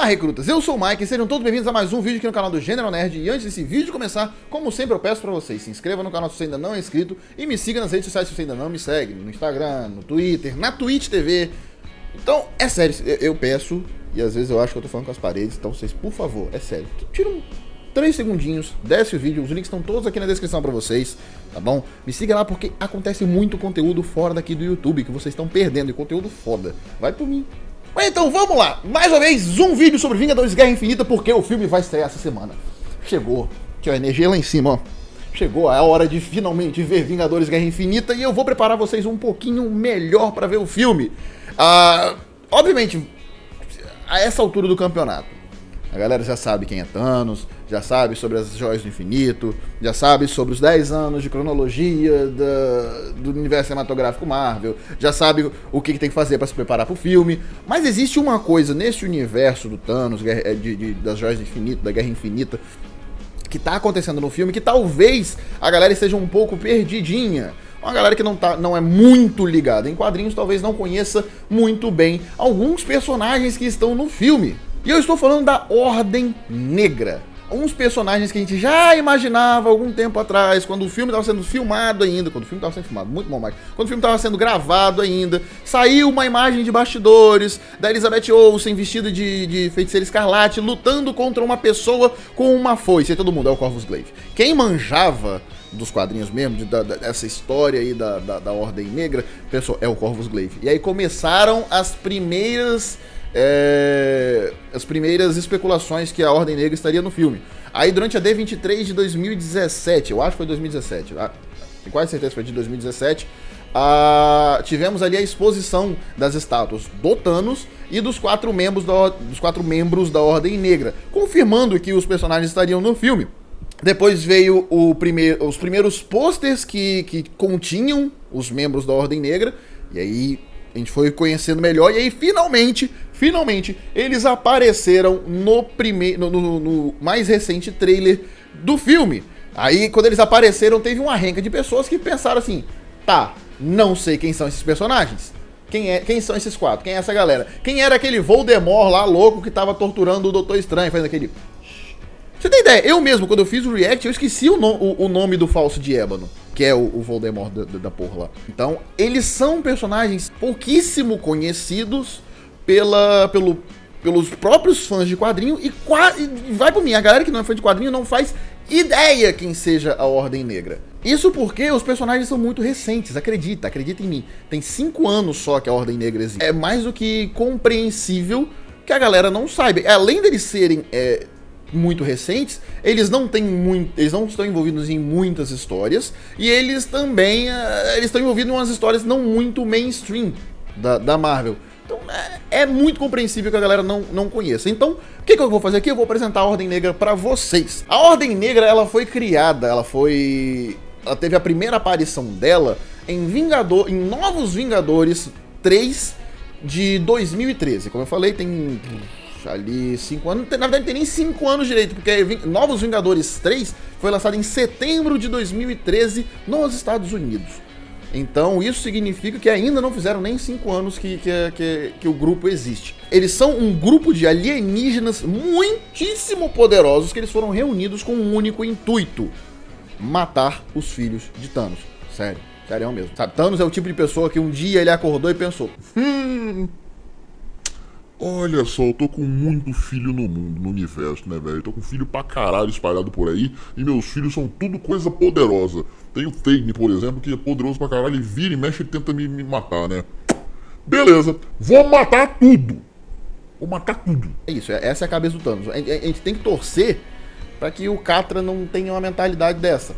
recrutas, eu sou o Mike e sejam todos bem-vindos a mais um vídeo aqui no canal do General Nerd. E antes desse vídeo começar, como sempre eu peço pra vocês, se inscreva no canal se você ainda não é inscrito e me siga nas redes sociais se você ainda não me segue, no Instagram, no Twitter, na Twitch TV. Então, é sério, eu peço, e às vezes eu acho que eu tô falando com as paredes, então vocês, por favor, é sério, tira 3 segundinhos, desce o vídeo, os links estão todos aqui na descrição pra vocês, tá bom? Me siga lá porque acontece muito conteúdo fora daqui do YouTube que vocês estão perdendo, e conteúdo foda, vai por mim. Então vamos lá, mais uma vez um vídeo sobre Vingadores Guerra Infinita, porque o filme vai estrear essa semana. Chegou, tinha a energia lá em cima, ó. Chegou a hora de finalmente ver Vingadores Guerra Infinita e eu vou preparar vocês um pouquinho melhor pra ver o filme. Obviamente, a essa altura do campeonato, a galera já sabe quem é Thanos, já sabe sobre as joias do infinito, já sabe sobre os 10 anos de cronologia do universo cinematográfico Marvel, já sabe o que tem que fazer para se preparar para o filme. Mas existe uma coisa nesse universo do Thanos, das joias do infinito, da Guerra Infinita, que tá acontecendo no filme, que talvez a galera esteja um pouco perdidinha. Uma galera que não é muito ligada em quadrinhos, talvez não conheça muito bem alguns personagens que estão no filme. E eu estou falando da Ordem Negra. Uns personagens que a gente já imaginava algum tempo atrás, quando o filme estava sendo filmado ainda, muito bom, Mike, quando o filme estava sendo gravado ainda, saiu uma imagem de bastidores da Elizabeth Olsen vestida de feiticeira escarlate, lutando contra uma pessoa com uma foice, e todo mundo, é o Corvus Glaive. Quem manjava dos quadrinhos mesmo, dessa história aí da Ordem Negra, pensou, é o Corvus Glaive. E aí começaram as primeiras especulações que a Ordem Negra estaria no filme. Aí durante a D23 de 2017, eu acho que foi 2017, tenho quase certeza que foi de 2017, tivemos ali a exposição das estátuas do Thanos e dos 4 membros da Ordem Negra, confirmando que os personagens estariam no filme. Depois veio os primeiros posters que continham os membros da Ordem Negra, e aí a gente foi conhecendo melhor, e aí finalmente eles apareceram no mais recente trailer do filme. Aí quando eles apareceram, teve uma renca de pessoas que pensaram assim, tá, não sei quem são esses personagens. Quem são esses 4? Quem é essa galera? Quem era aquele Voldemort lá louco que tava torturando o Doutor Estranho, fazendo aquele... Você tem ideia? Eu mesmo, quando eu fiz o react, eu esqueci o nome do falso de ébano, que é o Voldemort da porra lá. Então, eles são personagens pouquíssimo conhecidos pelos próprios fãs de quadrinho e vai por mim, a galera que não é fã de quadrinho não faz ideia quem seja a Ordem Negra. Isso porque os personagens são muito recentes, acredita em mim. Tem 5 anos só que a Ordem Negra existe. É mais do que compreensível que a galera não saiba. Além deles serem... muito recentes, eles não estão envolvidos em muitas histórias, e eles também estão envolvidos em umas histórias não muito mainstream da Marvel. Então é muito compreensível que a galera não conheça. Então, o que eu vou fazer aqui? Eu vou apresentar a Ordem Negra pra vocês. A Ordem Negra, ela foi criada, ela teve a primeira aparição dela em Novos Vingadores 3 de 2013. Como eu falei, tem... ali 5 anos, na verdade não tem nem 5 anos direito, porque Novos Vingadores 3 foi lançado em setembro de 2013 nos Estados Unidos. Então isso significa que ainda não fizeram nem 5 anos que o grupo existe. Eles são um grupo de alienígenas muitíssimo poderosos que eles foram reunidos com um único intuito: matar os filhos de Thanos. Sério mesmo. Sabe, Thanos é o tipo de pessoa que um dia ele acordou e pensou: olha só, eu tô com muito filho no mundo, no universo, né, velho? Tô com filho pra caralho espalhado por aí, e meus filhos são tudo coisa poderosa. Tem o Fagner, por exemplo, que é poderoso pra caralho, e vira e mexe e tenta me matar, né? Beleza, vou matar tudo. Vou matar tudo. É isso, essa é a cabeça do Thanos. A gente tem que torcer pra que o Catra não tenha uma mentalidade dessa.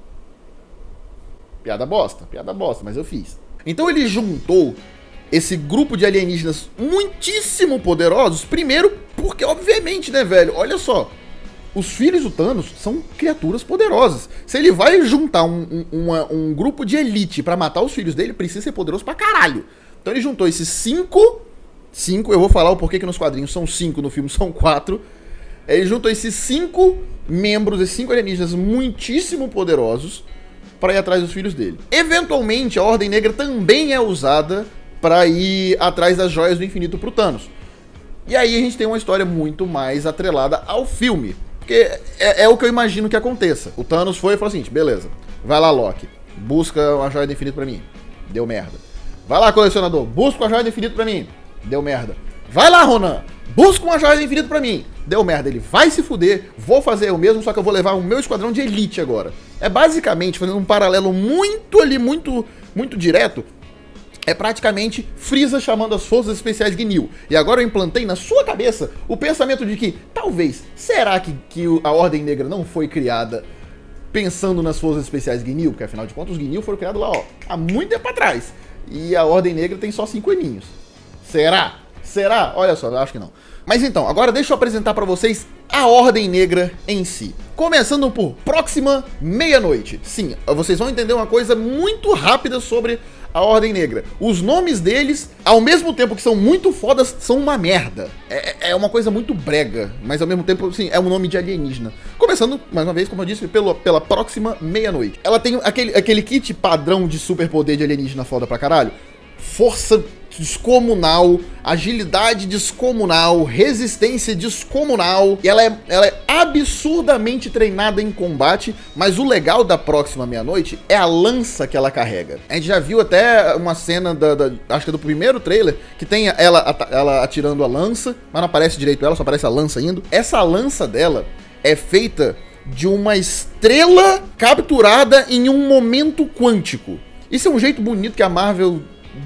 Piada bosta, mas eu fiz. Então ele juntou esse grupo de alienígenas muitíssimo poderosos, primeiro porque, obviamente, né, velho, olha só, os filhos do Thanos são criaturas poderosas. Se ele vai juntar um grupo de elite pra matar os filhos dele, precisa ser poderoso pra caralho. Então ele juntou esses 5, eu vou falar o porquê que nos quadrinhos são 5, no filme são 4. Ele juntou esses 5 membros, esses 5 alienígenas muitíssimo poderosos pra ir atrás dos filhos dele. Eventualmente, a Ordem Negra também é usada para ir atrás das joias do infinito pro Thanos. E aí a gente tem uma história muito mais atrelada ao filme. Porque é o que eu imagino que aconteça. O Thanos foi e falou assim, beleza, vai lá, Loki, busca uma joia do infinito pra mim. Deu merda. Vai lá, colecionador, busca uma joia do infinito pra mim. Deu merda. Vai lá, Ronan, busca uma joia do infinito pra mim. Deu merda, ele vai se fuder, vou fazer eu mesmo, só que eu vou levar o meu esquadrão de elite agora. É basicamente, fazendo um paralelo muito direto, é praticamente Frieza chamando as forças especiais Gnil. E agora eu implantei na sua cabeça o pensamento de que, talvez, será que a Ordem Negra não foi criada pensando nas forças especiais Gnil? Porque afinal de contas os Gnil foram criados lá, ó, há muito tempo atrás. E a Ordem Negra tem só 5 aninhos. Será? Será? Olha só, eu acho que não. Mas então, agora deixa eu apresentar pra vocês a Ordem Negra em si. Começando por Próxima Meia-Noite. Sim, vocês vão entender uma coisa muito rápida sobre a Ordem Negra. Os nomes deles, ao mesmo tempo que são muito fodas, são uma merda. É uma coisa muito brega, mas ao mesmo tempo, assim, é um nome de alienígena. Começando, mais uma vez, como eu disse, pela Próxima Meia-Noite. Ela tem aquele kit padrão de superpoder de alienígena foda pra caralho. Força descomunal, agilidade descomunal, resistência descomunal. E ela é absurdamente treinada em combate, mas o legal da Próxima Meia-Noite é a lança que ela carrega. A gente já viu até uma cena acho que é do primeiro trailer, que tem ela atirando a lança, mas não aparece direito ela, só aparece a lança indo. Essa lança dela é feita de uma estrela capturada em um momento quântico. Isso é um jeito bonito que a Marvel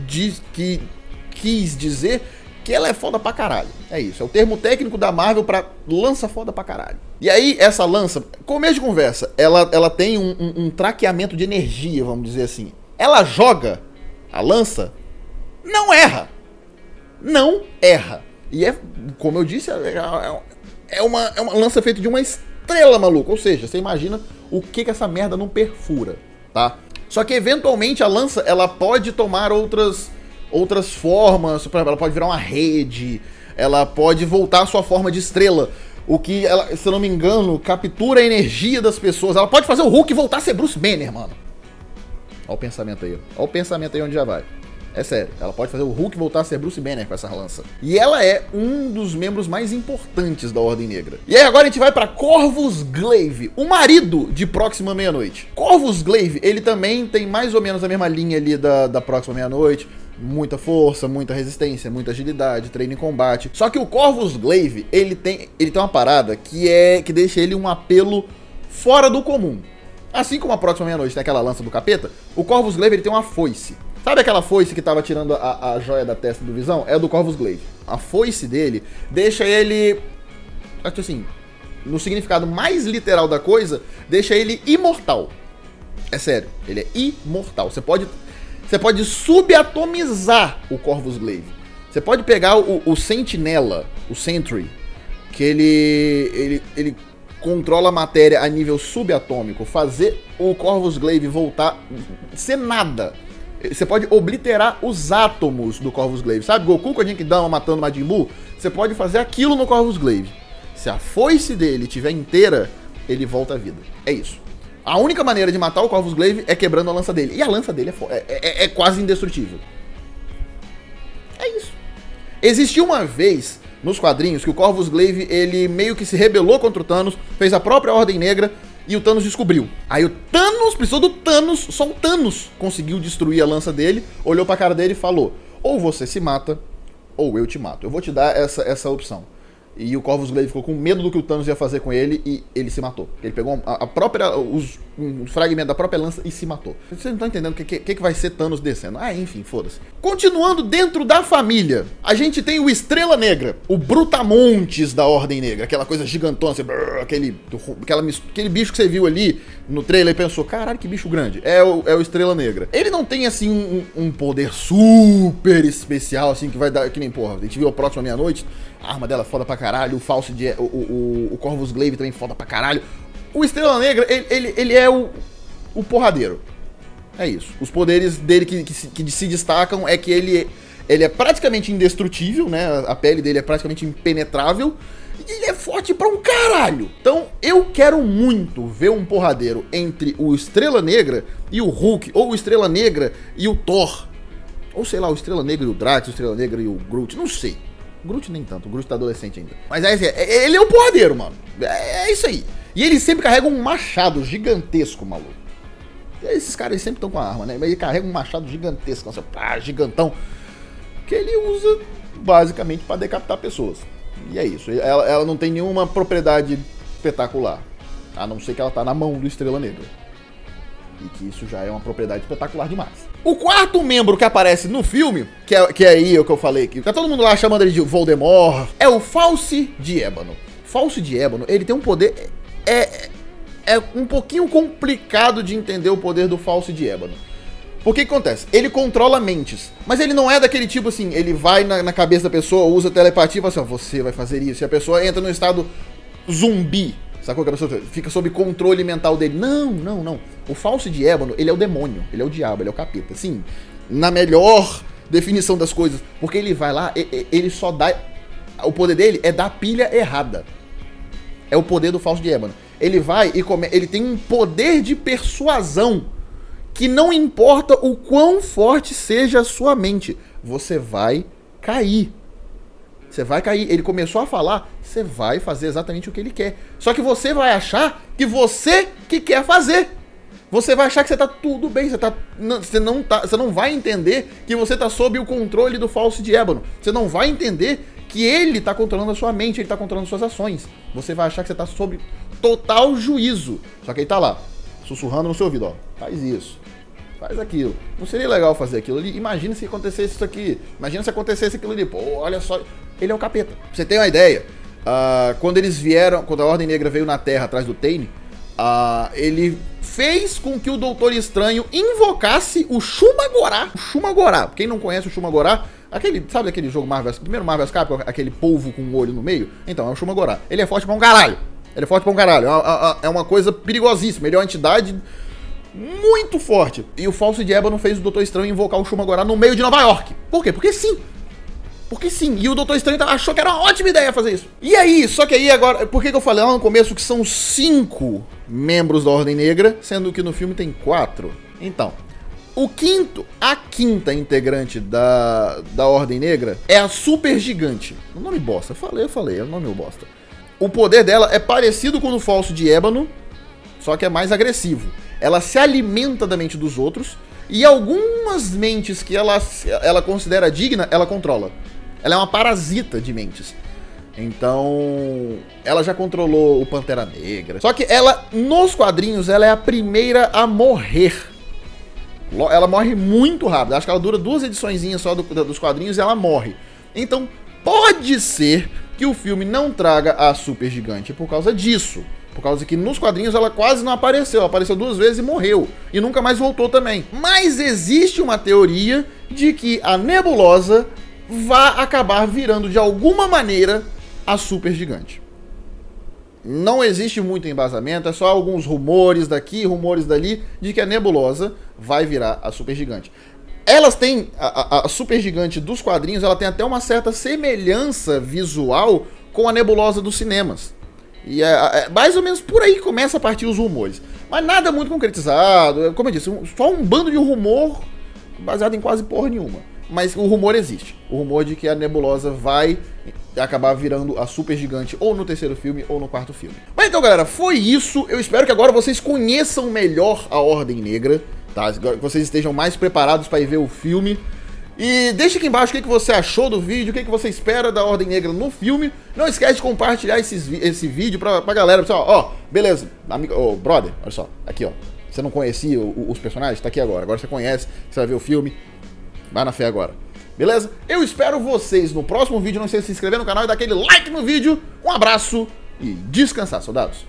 quis dizer que ela é foda pra caralho. É isso, é o termo técnico da Marvel pra lança foda pra caralho. E aí, essa lança, começo de conversa, ela tem um traqueamento de energia, vamos dizer assim. Ela joga a lança, não erra. Não erra. E como eu disse, é uma lança feita de uma estrela, maluco. Ou seja, você imagina o que essa merda não perfura, tá? Só que eventualmente a lança, ela pode tomar outras formas, ela pode virar uma rede, ela pode voltar à sua forma de estrela, o que, se eu não me engano, captura a energia das pessoas. Ela pode fazer o Hulk voltar a ser Bruce Banner, mano. Olha o pensamento aí, olha o pensamento aí onde já vai. É sério, ela pode fazer o Hulk voltar a ser Bruce Banner com essa lança. E ela é um dos membros mais importantes da Ordem Negra. E aí agora a gente vai pra Corvus Glaive, o marido de Próxima Meia-Noite. Corvus Glaive, ele também tem mais ou menos a mesma linha ali da Próxima Meia-Noite. Muita força, muita resistência, muita agilidade, treino em combate. Só que o Corvus Glaive, ele tem uma parada que deixa ele um apelo fora do comum. Assim como a Próxima Meia-Noite tem aquela lança do capeta, o Corvus Glaive ele tem uma foice. Sabe aquela foice que tava tirando a joia da testa do Visão? É do Corvus Glaive. A foice dele deixa ele, assim, no significado mais literal da coisa, deixa ele imortal. É sério, ele é imortal. Você pode subatomizar o Corvus Glaive. Você pode pegar o Sentinela, o Sentry, que ele controla a matéria a nível subatômico, fazer o Corvus Glaive voltar a ser nada. Você pode obliterar os átomos do Corvus Glaive. Sabe, Goku com a Genkidama matando Majin Buu? Você pode fazer aquilo no Corvus Glaive. Se a foice dele estiver inteira, ele volta à vida. É isso. A única maneira de matar o Corvus Glaive é quebrando a lança dele. E a lança dele é quase indestrutível. É isso. Existiu uma vez nos quadrinhos que o Corvus Glaive, ele meio que se rebelou contra o Thanos, fez a própria Ordem Negra e o Thanos descobriu. Aí o Thanos, precisou do Thanos, só o Thanos conseguiu destruir a lança dele, olhou pra cara dele e falou: ou você se mata, ou eu te mato. Eu vou te dar essa opção. E o Corvus Glaive ficou com medo do que o Thanos ia fazer com ele e ele se matou. Ele pegou um fragmento da própria lança e se matou. Vocês não estão entendendo o que vai ser Thanos descendo. Ah, enfim, foda-se. Continuando dentro da família, a gente tem o Estrela Negra, o Brutamontes da Ordem Negra, aquela coisa gigantona, assim, aquele bicho que você viu ali no trailer e pensou: caralho, que bicho grande. É o Estrela Negra. Ele não tem, assim, um poder super especial, assim, que vai dar, que nem, porra, a gente viu a Próxima Meia-Noite, a arma dela é foda pra caralho, o falso o Corvus Glaive também foda pra caralho. O Estrela Negra, ele é o porradeiro. É isso. Os poderes dele que se destacam é que ele é praticamente indestrutível, né? A pele dele é praticamente impenetrável. E ele é forte pra um caralho. Então, eu quero muito ver um porradeiro entre o Estrela Negra e o Hulk, ou o Estrela Negra e o Thor. Ou sei lá, o Estrela Negra e o Drax, o Estrela Negra e o Groot, não sei. Groot nem tanto, o Groot tá adolescente ainda. Mas é assim, ele é o porradeiro, mano. É isso aí. E ele sempre carrega um machado gigantesco, maluco. Esses caras eles sempre estão com a arma, né? Mas ele carrega um machado gigantesco, assim, gigantão. Que ele usa basicamente pra decapitar pessoas. E é isso. Ela não tem nenhuma propriedade espetacular. A não ser que ela tá na mão do Estrela Negra. E que isso já é uma propriedade espetacular demais. O quarto membro que aparece no filme, que é aí o que eu falei, que tá todo mundo lá chamando ele de Voldemort, é o Falce de Ébano. Falce de Ébano, ele tem um poder... É um pouquinho complicado de entender o poder do Falce de Ébano. Porque que acontece? Ele controla mentes, mas ele não é daquele tipo assim, ele vai na cabeça da pessoa, usa telepatia e fala assim, ó, você vai fazer isso, e a pessoa entra no estado zumbi, sacou? Que a pessoa fica sob controle mental dele. Não. O Falce de Ébano, ele é o demônio, ele é o diabo, ele é o capeta. Sim, na melhor definição das coisas, porque ele vai lá, ele só dá... O poder dele é dar pilha errada. É o poder do Falce de Ébano. Ele vai e ele tem um poder de persuasão que não importa o quão forte seja a sua mente, você vai cair. Você vai cair. Ele começou a falar, você vai fazer exatamente o que ele quer. Só que você vai achar que você que quer fazer. Você vai achar que você tá tudo bem, você não vai entender que você tá sob o controle do Falce de Ébano. Você não vai entender que ele tá controlando a sua mente, ele tá controlando suas ações. Você vai achar que você tá sob total juízo. Só que ele tá lá, sussurrando no seu ouvido, ó, faz isso, faz aquilo. Não seria legal fazer aquilo ali? Imagina se acontecesse isso aqui. Imagina se acontecesse aquilo ali. Pô, olha só, ele é o capeta. Pra você ter uma ideia, quando eles vieram, quando a Ordem Negra veio na Terra atrás do Tane, ele fez com que o Doutor Estranho invocasse o Shumagorá. O Shumagorá, quem não conhece o Shumagorá, sabe aquele jogo Marvel, primeiro Marvel Capcom, aquele polvo com um olho no meio? Então, é o Shumagorá. Ele é forte pra um caralho. É uma coisa perigosíssima. Ele é uma entidade muito forte. E o Falce de Ébano fez o Doutor Estranho invocar o Shumagorá no meio de Nova York. Por quê? Porque sim. E o Doutor Estranho achou que era uma ótima ideia fazer isso. E aí, só que aí agora... Por que eu falei lá no começo que são 5 membros da Ordem Negra, sendo que no filme tem 4? Então, a quinta integrante da Ordem Negra é a Super Gigante. O nome bosta, eu falei, é o nome bosta. O poder dela é parecido com o do Falso de Ébano, só que é mais agressivo. Ela se alimenta da mente dos outros e algumas mentes que ela considera digna, ela controla. Ela é uma parasita de mentes. Então, ela já controlou o Pantera Negra. Só que ela, nos quadrinhos, ela é a primeira a morrer. Ela morre muito rápido. Acho que ela dura 2 ediçõezinhas só dos quadrinhos e ela morre. Então, pode ser que o filme não traga a Super Gigante por causa disso. Por causa que nos quadrinhos ela quase não apareceu. Ela apareceu 2 vezes e morreu. E nunca mais voltou também. Mas existe uma teoria de que a Nebulosa vai acabar virando de alguma maneira a Super Gigante. Não existe muito embasamento, é só alguns rumores daqui, rumores dali, de que a Nebulosa vai virar a Super Gigante. Elas têm, a Super Gigante dos quadrinhos, ela tem até uma certa semelhança visual com a Nebulosa dos cinemas. E mais ou menos por aí que começa a partir os rumores. Mas nada muito concretizado, como eu disse, só um bando de rumor baseado em quase porra nenhuma. Mas o rumor existe. O rumor de que a Nebulosa vai acabar virando a Super Gigante ou no 3º filme ou no 4º filme. Mas então, galera, foi isso. Eu espero que agora vocês conheçam melhor a Ordem Negra, tá? Que vocês estejam mais preparados para ir ver o filme. E deixa aqui embaixo o que você achou do vídeo, o que você espera da Ordem Negra no filme. Não esquece de compartilhar esse vídeo pra galera. Pessoal, ó, beleza, amigo, brother, olha só, aqui ó. Você não conhecia os personagens? Tá aqui agora. Agora você conhece, você vai ver o filme. Vai na fé agora. Beleza? Eu espero vocês no próximo vídeo. Não esqueça de se inscrever no canal e dar aquele like no vídeo. Um abraço e descansar, soldados.